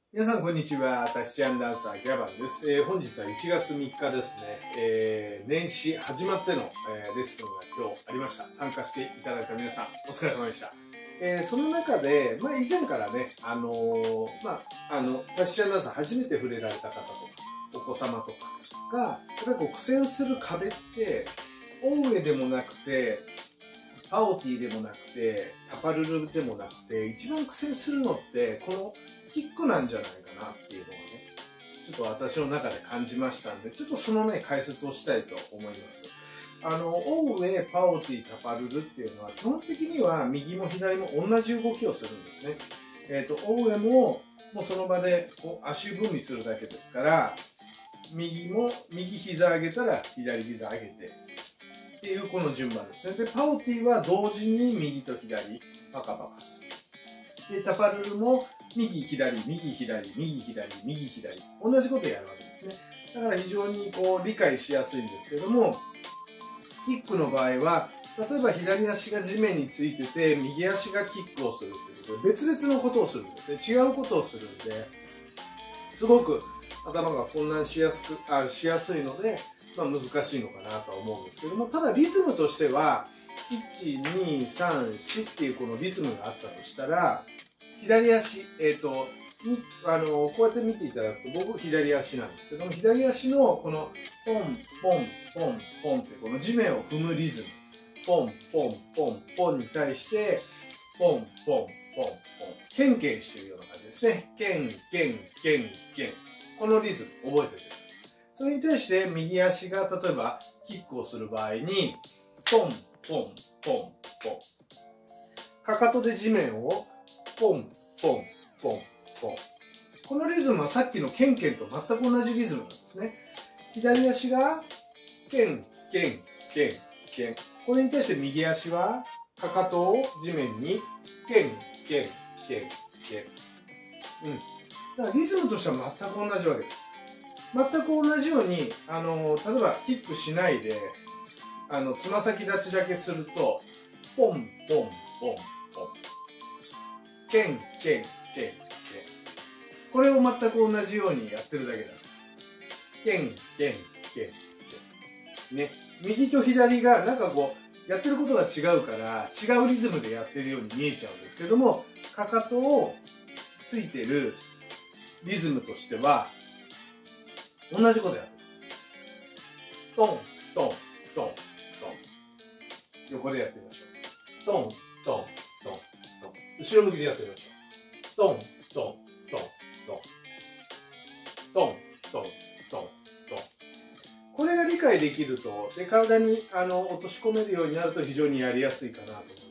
皆さんこんにちは。タヒチアンダンサーギャバンです。本日は1月3日ですね。年始始まっての、レッスンが今日ありました。参加していただいた皆さんお疲れ様でした。その中で、以前からね、タヒチアンダンサー初めて触れられた方とか、お子様とかが、やっぱりこう苦戦する壁って、オウエでもなくて、パオティでもなくて、タパルルでもなくて、一番苦戦するのって、このキックなんじゃないかなっていうのをね、ちょっと私の中で感じましたんで、ちょっとそのね、解説をしたいと思います。オウエ、パオティ、タパルルっていうのは、基本的には右も左も同じ動きをするんですね。オウエもその場でこう足踏みするだけですから、右膝上げたら左膝上げて、っていうこの順番ですね。で、パオティは同時に右と左、パカパカする。で、タパルルも右左、右左、右左、右左、同じことをやるわけですね。だから非常にこう理解しやすいんですけども、キックの場合は、例えば左足が地面についてて、右足がキックをするということで、別々のことをするんですね。違うことをするんで、すごく頭が混乱しやすいので、難しいのかなとは思うんですけども、ただリズムとしては、1、2、3、4っていうこのリズムがあったとしたら、左足、こうやって見ていただくと、僕左足なんですけども、左足のこのポン、ポン、ポン、ポンってこの地面を踏むリズム、ポン、ポン、ポン、ポンに対して、ポン、ポン、ポン、ポン、ケンケンしてるような感じですね。ケン、ケン、ケン、ケン。このリズム、覚えておいてください。それに対して右足が例えばキックをする場合に、ポン、ポン、ポン、ポン。かかとで地面をポン、ポン、ポン、ポン。このリズムはさっきのケンケンと全く同じリズムなんですね。左足がケン、ケン、ケン、ケン。これに対して右足はかかとを地面にケン、ケン、ケン、ケン。だからリズムとしては全く同じわけです。全く同じように、例えばキックしないで、つま先立ちだけすると、ポン、ポン、ポン、ポン。ケン、ケン、ケン、ケン。これを全く同じようにやってるだけなんです。ケン、ケン、ケン、ケン。ね。右と左がなんかこう、やってることが違うから、違うリズムでやってるように見えちゃうんですけども、かかとをついてるリズムとしては、同じことやってる。トン、トン、トン、トン。横でやってみましょう。トン、トン、トン、トン。後ろ向きでやってみましょう。トン、トン、トン、トン。トン、トン、トン、トン。これが理解できると、で、体に落とし込めるようになると非常にやりやすいかなと思います。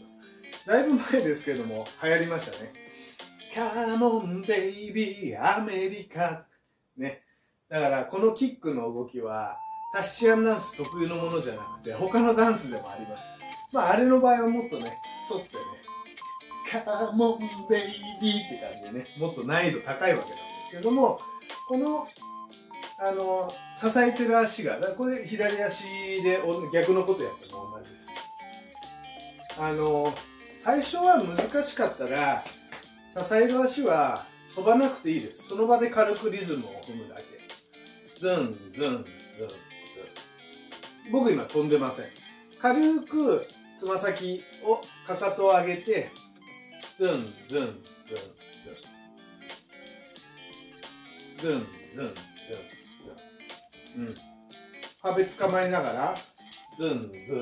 だいぶ前ですけども、流行りましたね。Come on, baby, アメリカ。ね。だからこのキックの動きはタヒチアンダンス特有のものじゃなくて他のダンスでもあります。あれの場合はもっとね、沿ってね、カモンベイビーって感じでね、もっと難易度高いわけなんですけども、この支えてる足が、これ左足で逆のことやっても同じです。最初は難しかったら支える足は飛ばなくていいです。その場で軽くリズムを踏むだけ。ズン、ズン、ズン、ズン。僕今飛んでません。軽くつま先を、かかとを上げて、ズン、ズン、ズン、ズン。ズン、ズン、ズン、ズン。壁捕まえながら、ズン、ズン、ズン、ズ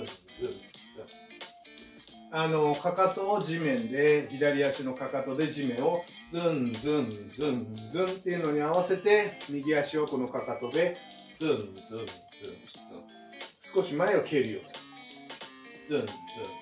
ン。かかとを地面で、左足のかかとで地面をズン、ズン、ズン、ズンっていうのに合わせて、右足をこのかかとでズン、ズン、ズン、ズン。少し前を蹴るように。ズン、ズン、ズン、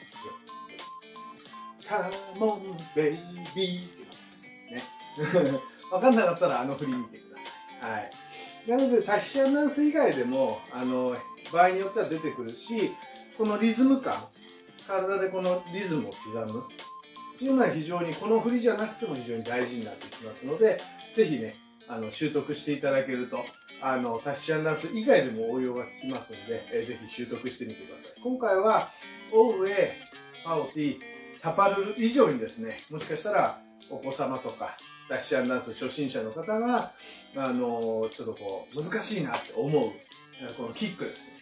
ズン。カモンベイビーって感じですね。わかんなかったら振り見てください。はい。なので、タヒチアンダンス以外でも、場合によっては出てくるし、このリズム感、体でこのリズムを刻むっていうのは非常に、この振りじゃなくても非常に大事になってきますので、ぜひね、習得していただけると、タヒチアンダンス以外でも応用が効きますので、ぜひ習得してみてください。今回は、オウエ、パオティ、タパルル以上にですね、もしかしたら、 お子様とかダッシュ&ダンス初心者の方がちょっとこう難しいなって思うこのキックですね。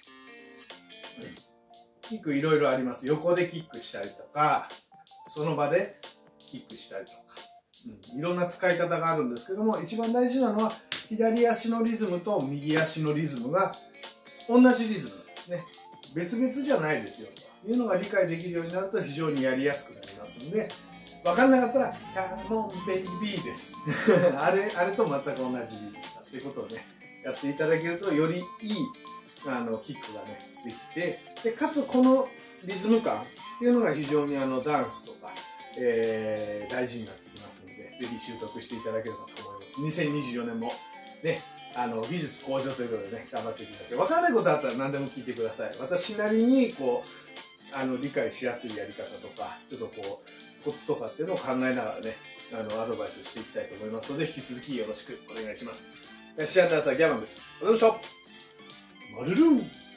キックいろいろあります。横でキックしたりとか、その場でキックしたりとか、いろんな使い方があるんですけども、一番大事なのは左足のリズムと右足のリズムが同じリズムなんですね。別々じゃないですよというのが理解できるようになると非常にやりやすくなりますので、分かんなかったら「カモンベイビー」ですあれと全く同じリズムだということをねやっていただけるとよりいいキックがねできて、でかつこのリズム感っていうのが非常にダンスとか、大事になってきますので、ぜひ習得していただければと思います。2024年もね技術向上ということでね頑張っていきましょう。分からないことあったら何でも聞いてください。私なりにこう理解しやすいやり方とかちょっとこうコツとかっていうのを考えながらねアドバイスしていきたいと思いますので、引き続きよろしくお願いします。ダッシュ&ダンサーギャマンでした。お疲れ様でした。マルルー